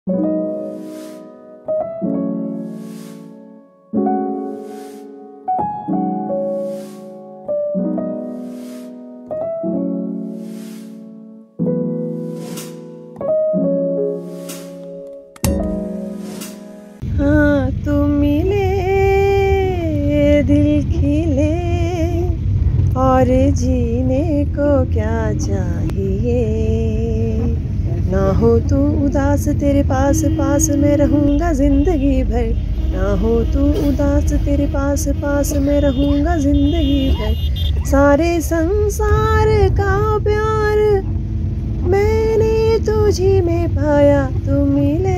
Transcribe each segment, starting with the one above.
हाँ तुम मिले दिल खिले और जीने को क्या चाहिए। ना हो तू उदास तेरे पास पास मैं रहूँगा ज़िंदगी भर। ना हो तू उदास तेरे पास पास मैं रहूँगा ज़िंदगी भर। सारे संसार का प्यार मैंने तुझी में पाया। तू मिले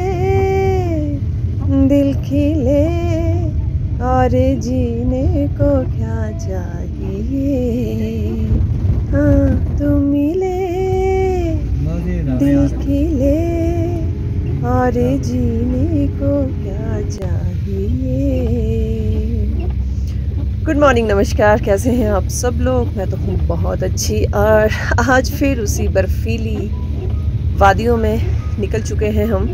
दिल खिले और जीने को क्या चाहिए। हाँ तुम मिले दिल खिले और जीने को क्या चाहिए। गुड मॉर्निंग, नमस्कार, कैसे हैं आप सब लोग। मैं तो हूँ बहुत अच्छी और आज फिर उसी बर्फीली वादियों में निकल चुके हैं हम।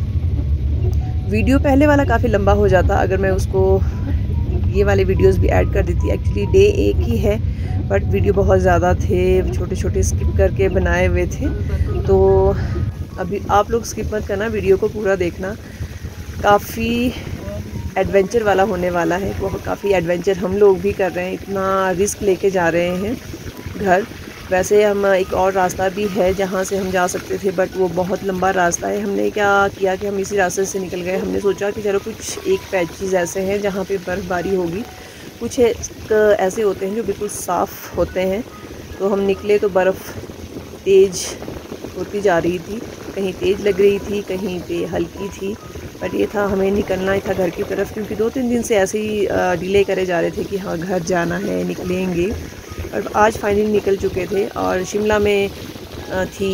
वीडियो पहले वाला काफ़ी लंबा हो जाता अगर मैं उसको ये वाले वीडियोस भी ऐड कर देती। एक्चुअली डे एक ही है बट वीडियो बहुत ज़्यादा थे, छोटे छोटे स्किप करके बनाए हुए थे। तो अभी आप लोग स्किप मत करना, वीडियो को पूरा देखना। काफ़ी एडवेंचर वाला होने वाला है। वो काफ़ी एडवेंचर हम लोग भी कर रहे हैं, इतना रिस्क लेके जा रहे हैं घर। वैसे हम एक और रास्ता भी है जहाँ से हम जा सकते थे बट वो बहुत लंबा रास्ता है। हमने क्या किया कि हम इसी रास्ते से निकल गए। हमने सोचा कि चलो कुछ एक पैचेस ऐसे हैं जहाँ पे बर्फ़बारी होगी, कुछ ऐसे होते हैं जो बिल्कुल साफ़ होते हैं। तो हम निकले तो बर्फ़ तेज़ होती जा रही थी, कहीं तेज़ लग रही थी, कहीं पे हल्की थी। बट ये था हमें निकलना ही था घर की तरफ, क्योंकि 2-3 दिन से ऐसे ही डिले करे जा रहे थे कि हाँ घर जाना है, निकलेंगे। और आज फाइनली निकल चुके थे और शिमला में थी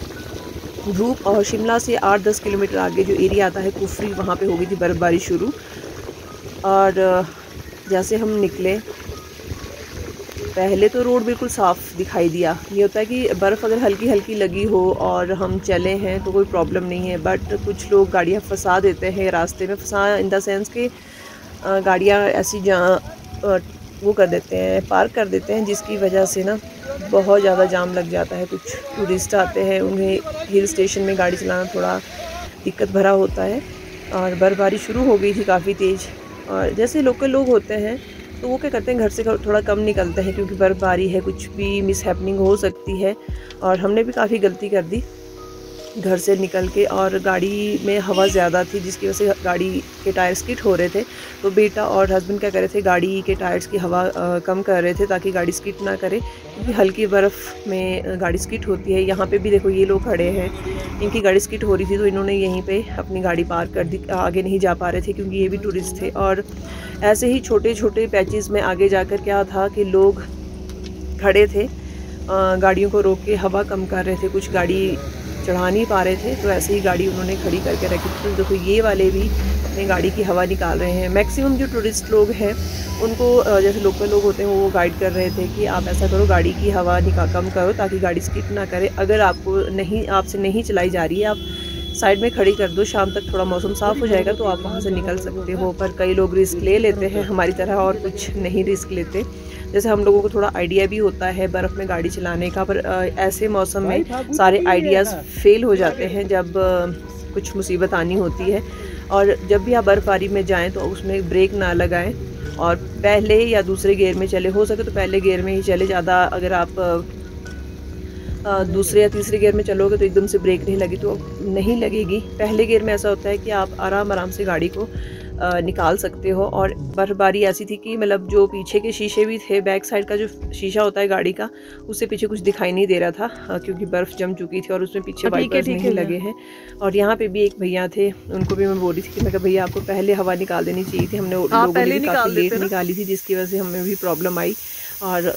धूप और शिमला से 8-10 किलोमीटर आगे जो एरिया आता है कुफरी, वहाँ पे हो गई थी बर्फ़बारी शुरू। और जैसे हम निकले पहले तो रोड बिल्कुल साफ़ दिखाई दिया। ये होता है कि बर्फ़ अगर हल्की हल्की लगी हो और हम चले हैं तो कोई प्रॉब्लम नहीं है, बट कुछ लोग गाड़ियाँ फंसा देते हैं रास्ते में। फंसा इन द सेंस कि गाड़ियाँ ऐसी जहाँ वो कर देते हैं, पार्क कर देते हैं, जिसकी वजह से ना बहुत ज़्यादा जाम लग जाता है। कुछ टूरिस्ट आते हैं, उन्हें हिल स्टेशन में गाड़ी चलाना थोड़ा दिक्कत भरा होता है। और बर्फ़बारी शुरू हो गई थी काफ़ी तेज़, और जैसे लोकल लोग होते हैं तो वो क्या करते हैं घर से थोड़ा कम निकलते हैं, क्योंकि बर्फ़बारी है, कुछ भी मिसहैपनिंग हो सकती है। और हमने भी काफ़ी गलती कर दी घर से निकल के। और गाड़ी में हवा ज़्यादा थी जिसकी वजह से गाड़ी के टायर स्किड हो रहे थे। तो बेटा और हस्बैंड क्या कर रहे थे, गाड़ी के टायर्स की हवा कम कर रहे थे ताकि गाड़ी स्किड ना करे, क्योंकि हल्की बर्फ़ में गाड़ी स्किड होती है। यहाँ पे भी देखो ये लोग खड़े हैं, इनकी गाड़ी स्किड हो रही थी तो इन्होंने यहीं पे अपनी गाड़ी पार्क कर दी। आगे नहीं जा पा रहे थे क्योंकि ये भी टूरिस्ट थे। और ऐसे ही छोटे छोटे पैचेस में आगे जाकर क्या था कि लोग खड़े थे, गाड़ियों को रोक के हवा कम कर रहे थे, कुछ गाड़ी चढ़ा नहीं पा रहे थे तो ऐसे ही गाड़ी उन्होंने खड़ी करके रखी थी। तो देखो ये वाले भी अपनी गाड़ी की हवा निकाल रहे हैं। मैक्सिमम जो टूरिस्ट लोग हैं उनको जैसे लोकल लोग होते हैं वो गाइड कर रहे थे कि आप ऐसा करो, गाड़ी की हवा कम करो ताकि गाड़ी स्किड ना करे। अगर आपसे नहीं चलाई जा रही है, आप साइड में खड़ी कर दो, शाम तक थोड़ा मौसम साफ़ हो जाएगा तो आप वहाँ से निकल सकते हो। पर कई लोग रिस्क ले लेते हैं हमारी तरह, और कुछ नहीं रिस्क लेते। जैसे हम लोगों को थोड़ा आइडिया भी होता है बर्फ़ में गाड़ी चलाने का, पर ऐसे मौसम में सारे आइडियाज़ फेल हो जाते हैं जब कुछ मुसीबत आनी होती है। और जब भी आप बर्फ़बारी में जाएं तो उसमें ब्रेक ना लगाएं और पहले या दूसरे गियर में चले, हो सके तो पहले गियर में ही चले। ज़्यादा अगर आप दूसरे या तीसरे गियर में चलोगे तो एकदम से ब्रेक नहीं लगी तो नहीं लगेगी। पहले गियर में ऐसा होता है कि आप आराम आराम से गाड़ी को निकाल सकते हो। और बर्फ़बारी ऐसी थी कि मतलब जो पीछे के शीशे भी थे, बैक साइड का जो शीशा होता है गाड़ी का, उससे पीछे कुछ दिखाई नहीं दे रहा था क्योंकि बर्फ़ जम चुकी थी और उसमें पीछे वाइपर्स नहीं लगे हैं। और यहाँ पे भी एक भैया थे, उनको भी मैं बोल रही थी कि मैं भैया आपको पहले हवा निकाल देनी चाहिए थी, हमने लोगों ने काफ़ी लेट निकाली थी जिसकी वजह से हमें भी प्रॉब्लम आई। और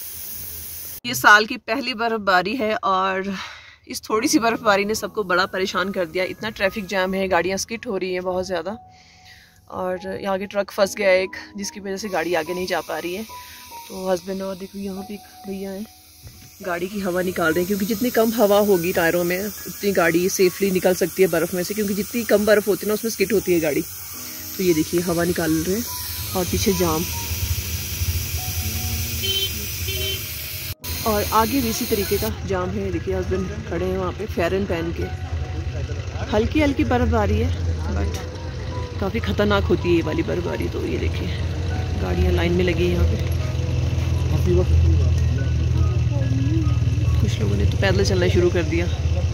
ये साल की पहली बर्फ़बारी है और इस थोड़ी सी बर्फ़बारी ने सबको बड़ा परेशान कर दिया। इतना ट्रैफिक जैम है, गाड़ियाँ स्किड हो रही हैं बहुत ज़्यादा, और यहाँ आगे ट्रक फंस गया एक, जिसकी वजह से गाड़ी आगे नहीं जा पा रही है। तो हस्बैंड और देखो यहाँ पे एक भैया हैं, गाड़ी की हवा निकाल रहे हैं, क्योंकि जितनी कम हवा होगी टायरों में उतनी गाड़ी सेफली निकल सकती है बर्फ़ में से, क्योंकि जितनी कम बर्फ़ होती है ना उसमें स्किड होती है गाड़ी। तो ये देखिए हवा निकाल रहे हैं और पीछे जाम, और आगे भी इसी तरीके का जाम है। देखिए हस्बैंड खड़े हैं वहाँ पे फेरन पहन के। हल्की हल्की बर्फ़बारी है बट काफ़ी ख़तरनाक होती है ये वाली बर्फ़बारी। तो ये देखिए गाड़ियाँ लाइन में लगी है यहाँ पे। कुछ लोगों ने तो पैदल चलना शुरू कर दिया।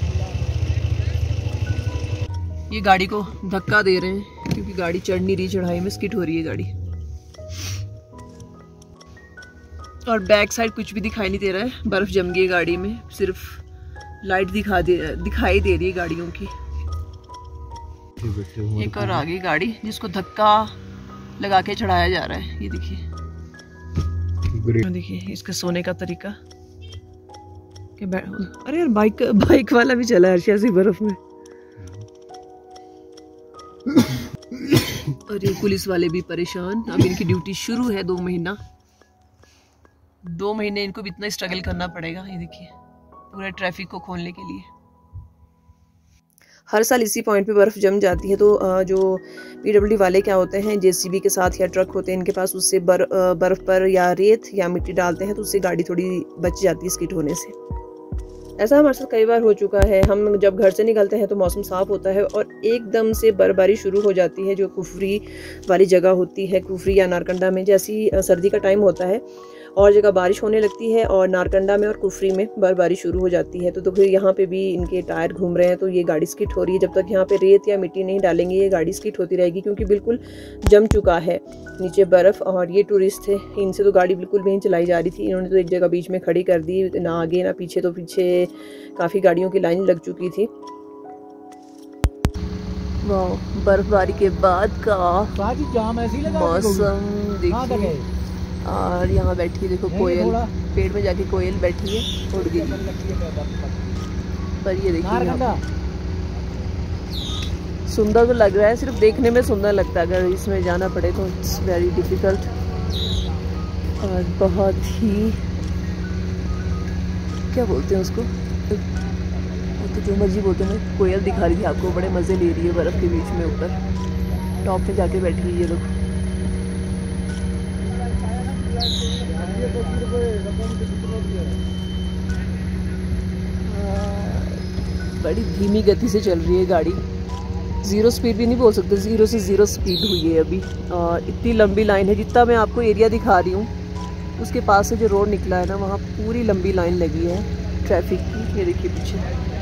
ये गाड़ी को धक्का दे रहे हैं क्योंकि गाड़ी चढ़ नहीं रही, चढ़ाई में स्किड हो रही है गाड़ी। और बैक साइड कुछ भी दिखाई नहीं दे रहा है, बर्फ जम गई है गाड़ी में, सिर्फ लाइट दिखाई दे रही है गाड़ियों की। एक और आ गई गाड़ी जिसको धक्का लगा के चढ़ाया जा रहा है। ये देखिए इसका सोने का तरीका। अरे यार बाइक वाला भी चला है ऐसी बर्फ में। और ये पुलिस वाले भी परेशान। अब इनकी ड्यूटी शुरू है 2 महीना। 2 महीने इनको भी इतना स्ट्रगल करना पड़ेगा। ये देखिए पूरा ट्रैफिक को खोलने के लिए। हर साल इसी पॉइंट पे बर्फ़ जम जाती है, तो जो PWD वाले क्या होते हैं, JCB के साथ या ट्रक होते हैं इनके पास, उससे बर्फ़ पर या रेत या मिट्टी डालते हैं तो उससे गाड़ी थोड़ी बच जाती है स्किड होने से। ऐसा हमारे साथ कई बार हो चुका है। हम जब घर से निकलते हैं तो मौसम साफ़ होता है और एकदम से बर्फबारी शुरू हो जाती है। जो कुफरी वाली जगह होती है, कुफरी या नारकंडा में, जैसी सर्दी का टाइम होता है और जगह बारिश होने लगती है, और नारकंडा में और कुफरी में बर्फबारी शुरू हो जाती है। तो फिर यहाँ पे भी इनके टायर घूम रहे हैं तो ये गाड़ी स्किड हो रही है। जब तक यहाँ पे रेत या मिट्टी नहीं डालेंगे ये गाड़ी स्किड होती रहेगी, क्योंकि बिल्कुल जम चुका है नीचे बर्फ़। और ये टूरिस्ट थे, इनसे तो गाड़ी बिल्कुल भी नहीं चलाई जा रही थी। इन्होंने तो एक जगह बीच में खड़ी कर दी, ना आगे ना पीछे। तो पीछे काफ़ी गाड़ियों की लाइन लग चुकी थी। वाह, बर्फबारी के बाद का मौसम देखिए। और यहाँ बैठी है देखो कोयल, पेड़ में जाके कोयल बैठी है, उड़ गई। पर ये देखिए सुंदर तो लग रहा है, सिर्फ देखने में सुंदर लगता है। अगर इसमें जाना पड़े तो इट्स वेरी डिफ़िकल्ट और बहुत ही, क्या बोलते हैं उसको, तो जो मर्जी बोलते हैं। कोयल दिखा रही थी आपको, बड़े मज़े ले रही है बर्फ़ के बीच में ऊपर टॉप पे जाके बैठी है ये लोग। बड़ी धीमी गति से चल रही है गाड़ी। 0 स्पीड भी नहीं बोल सकते, 0 से 0 स्पीड हुई है अभी। इतनी लंबी लाइन है, जितना मैं आपको एरिया दिखा रही हूँ उसके पास से जो रोड निकला है ना, वहाँ पूरी लंबी लाइन लगी है ट्रैफिक की। ये देखिए पीछे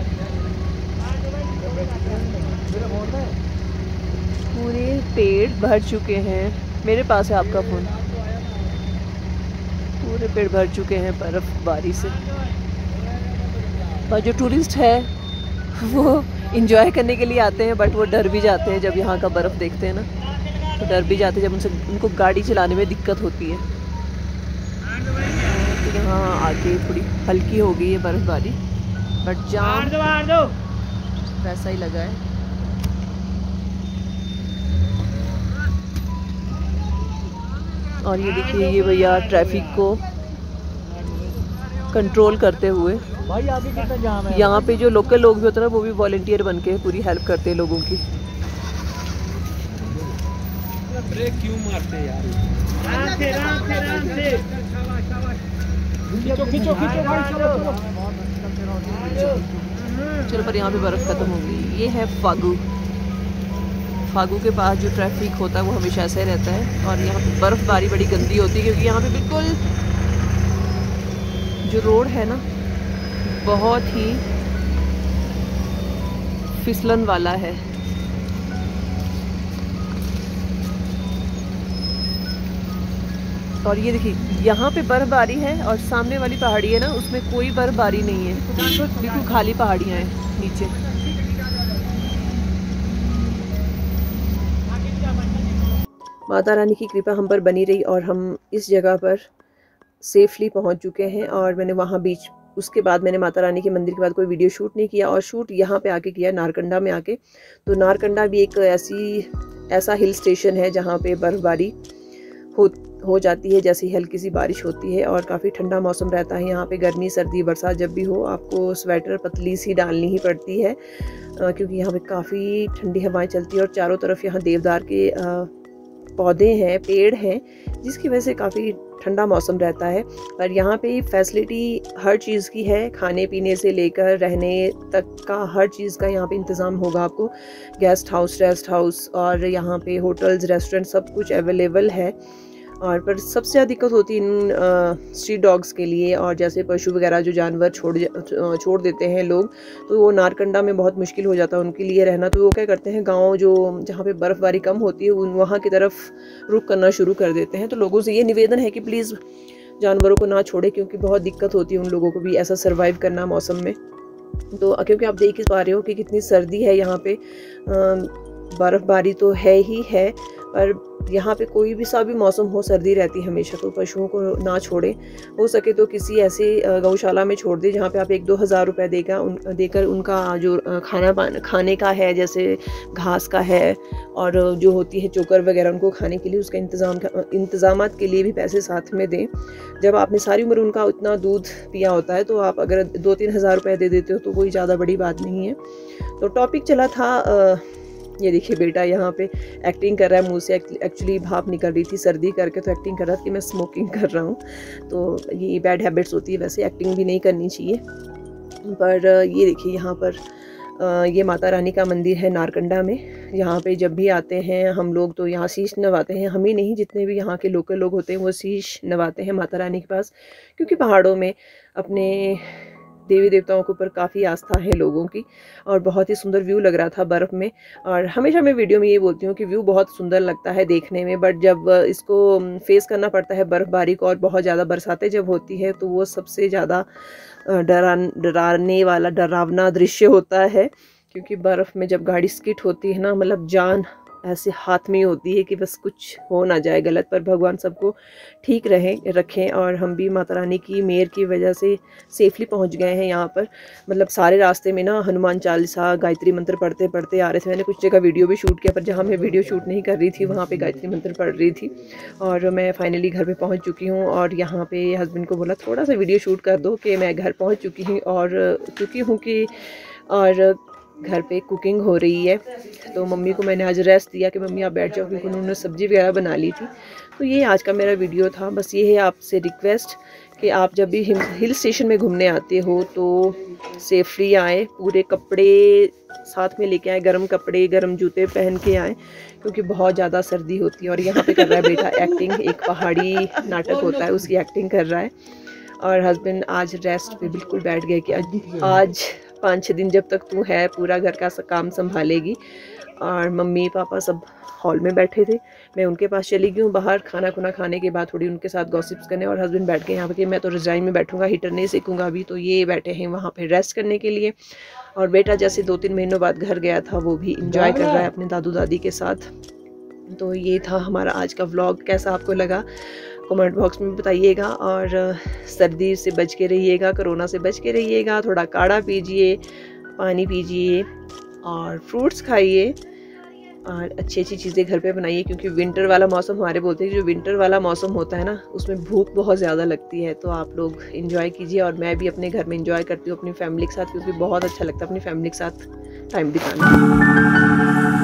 पूरे पेड़ भर चुके हैं। मेरे पास है आपका फ़ोन। पूरे पेड़ भर चुके हैं बर्फबारी से। पर जो टूरिस्ट है वो इंजॉय करने के लिए आते हैं, बट वो डर भी जाते हैं जब यहाँ का बर्फ़ देखते हैं ना, तो डर भी जाते हैं जब उनको गाड़ी चलाने में दिक्कत होती है। तो यहाँ आके थोड़ी हल्की हो गई है बर्फबारी, बट जाम वैसा ही लगा है। और ये देखिए ये भैया ट्रैफिक को कंट्रोल करते हुए, भाई आगे कितना जाम है। यहाँ पे जो लोकल लोग भी होते हैं ना, वो भी वॉलंटियर बन के पूरी हेल्प करते हैं लोगों की। ब्रेक क्यों मारते यार? चलो पर यहाँ पे बर्फ खत्म हो गई। ये है फागू के पास जो ट्रैफिक होता है वो हमेशा ऐसा ही रहता है। और यहाँ पे बर्फबारी बड़ी गंदी होती है, क्योंकि यहाँ पे बिल्कुल जो रोड है ना बहुत ही फिसलन वाला है। और ये देखिए यहाँ पे बर्फबारी है और सामने वाली पहाड़ी है ना, उसमें कोई बर्फबारी नहीं है, बिल्कुल खाली पहाड़ियाँ हैं नीचे। माता रानी की कृपा हम पर बनी रही और हम इस जगह पर सेफली पहुंच चुके हैं। और मैंने वहाँ बीच, उसके बाद मैंने माता रानी के मंदिर के बाद कोई वीडियो शूट नहीं किया, और शूट यहाँ पे आके किया, नारकंडा में आके। तो नारकंडा भी एक ऐसा हिल स्टेशन है जहाँ पे बर्फबारी हो जाती है जैसे ही हल्की सी बारिश होती है, और काफ़ी ठंडा मौसम रहता है यहाँ पे। गर्मी सर्दी बरसात जब भी हो आपको स्वेटर पतली सी डालनी ही पड़ती है, क्योंकि यहाँ पे काफ़ी ठंडी हवाएं चलती है और चारों तरफ यहाँ देवदार के पौधे हैं, पेड़ हैं, जिसकी वजह से काफ़ी ठंडा मौसम रहता है। पर यहाँ पे फैसिलिटी हर चीज़ की है, खाने पीने से लेकर रहने तक का हर चीज़ का यहाँ पे इंतज़ाम होगा आपको। गेस्ट हाउस, रेस्ट हाउस और यहाँ पे होटल्स, रेस्टोरेंट सब कुछ अवेलेबल है। और पर सबसे ज़्यादा दिक्कत होती है इन स्ट्रीट डॉग्स के लिए, और जैसे पशु वगैरह जो जानवर छोड़ देते हैं लोग, तो वो नारकंडा में बहुत मुश्किल हो जाता है उनके लिए रहना। तो वो क्या करते हैं, गांव जो जहाँ पे बर्फ़बारी कम होती है वहाँ की तरफ रुख करना शुरू कर देते हैं। तो लोगों से ये निवेदन है कि प्लीज़ जानवरों को ना छोड़े, क्योंकि बहुत दिक्कत होती है उन लोगों को भी ऐसा सर्वाइव करना मौसम में। तो क्योंकि आप देख ही पा रहे हो कि कितनी सर्दी है यहाँ पे, बर्फ़बारी तो है ही है, पर यहाँ पे कोई भी सा भी मौसम हो सर्दी रहती है हमेशा। तो पशुओं को ना छोड़ें, हो सके तो किसी ऐसे गौशाला में छोड़ दें जहाँ पे आप 1-2 हज़ार रुपये देकर उनका जो खाने का है, जैसे घास का है और जो होती है चोकर वगैरह उनको खाने के लिए, उसका इंतज़ामात के लिए भी पैसे साथ में दें। जब आपने सारी उम्र उनका उतना दूध पिया होता है, तो आप अगर 2-3 हज़ार रुपये दे देते हो तो कोई ज़्यादा बड़ी बात नहीं है। तो टॉपिक चला था, ये देखिए बेटा यहाँ पे एक्टिंग कर रहा है, मुंह से एक्चुअली भाप निकल रही थी सर्दी करके, तो एक्टिंग कर रहा था कि मैं स्मोकिंग कर रहा हूँ। तो ये बैड हैबिट्स होती है, वैसे एक्टिंग भी नहीं करनी चाहिए। पर ये देखिए यहाँ पर ये माता रानी का मंदिर है नारकंडा में। यहाँ पे जब भी आते हैं हम लोग तो यहाँ शीश नवाते हैं, हम ही नहीं जितने भी यहाँ के लोकल लोग होते हैं वो शीश नवाते हैं माता रानी के पास, क्योंकि पहाड़ों में अपने देवी देवताओं के ऊपर काफ़ी आस्था है लोगों की। और बहुत ही सुंदर व्यू लग रहा था बर्फ़ में, और हमेशा मैं वीडियो में ये बोलती हूँ कि व्यू बहुत सुंदर लगता है देखने में, बट जब इसको फेस करना पड़ता है बर्फ़बारी को, और बहुत ज़्यादा बरसातें जब होती है, तो वो सबसे ज़्यादा डरावना दृश्य होता है। क्योंकि बर्फ़ में जब गाड़ी स्किट होती है ना, मतलब जान ऐसे हाथ में होती है कि बस कुछ हो ना जाए गलत। पर भगवान सबको ठीक रखें, और हम भी माता रानी की मेहर की वजह से सेफली पहुंच गए हैं यहाँ पर। मतलब सारे रास्ते में ना हनुमान चालीसा, गायत्री मंत्र पढ़ते पढ़ते आ रहे थे। मैंने कुछ जगह वीडियो भी शूट किया, पर जहाँ मैं वीडियो शूट नहीं कर रही थी वहाँ पर गायत्री मंत्र पढ़ रही थी। और मैं फाइनली घर पर पहुँच चुकी हूँ, और यहाँ पर हस्बैंड को बोला थोड़ा सा वीडियो शूट कर दो कि मैं घर पहुँच चुकी हूँ और घर पे कुकिंग हो रही है। तो मम्मी को मैंने आज रेस्ट दिया कि मम्मी आप बैठ जाओ, क्योंकि उन्होंने सब्ज़ी वगैरह बना ली थी। तो ये आज का मेरा वीडियो था। बस ये है आपसे रिक्वेस्ट कि आप जब भी हिल स्टेशन में घूमने आते हो तो सेफली आए, पूरे कपड़े साथ में लेके आए, गर्म कपड़े, गर्म जूते पहन के आए, क्योंकि बहुत ज़्यादा सर्दी होती है। और यहाँ पे कर रहा है बेटा एक्टिंग, एक पहाड़ी नाटक होता है उसकी एक्टिंग कर रहा है। और हस्बैंड आज रेस्ट पे बिल्कुल बैठ गए कि आज 5-6 दिन जब तक तू है पूरा घर का काम संभालेगी। और मम्मी पापा सब हॉल में बैठे थे, मैं उनके पास चली गई हूँ बाहर खाना खुना खाने के बाद, थोड़ी उनके साथ गॉसिप्स करने। और हस्बैंड बैठ गए यहाँ पे कि मैं तो रजाई में बैठूंगा, हीटर नहीं सेकूंगा अभी। तो ये बैठे हैं वहाँ पे रेस्ट करने के लिए। और बेटा जैसे 2-3 महीनों बाद घर गया था, वो भी इंजॉय कर रहा है अपने दादू दादी के साथ। तो ये था हमारा आज का व्लॉग। कैसा आपको लगा कमेंट बॉक्स में बताइएगा। और सर्दी से बच के रहिएगा, कोरोना से बच के रहिएगा। थोड़ा काढ़ा पीजिए, पानी पीजिए और फ्रूट्स खाइए, और अच्छी अच्छी चीज़ें घर पे बनाइए। क्योंकि विंटर वाला मौसम, हमारे बोलते हैं जो विंटर वाला मौसम होता है ना, उसमें भूख बहुत ज़्यादा लगती है। तो आप लोग इंजॉय कीजिए, और मैं भी अपने घर में इंजॉय करती हूँ अपनी फैमिली के साथ, क्योंकि बहुत अच्छा लगता है अपनी फैमिली के साथ टाइम बिताना।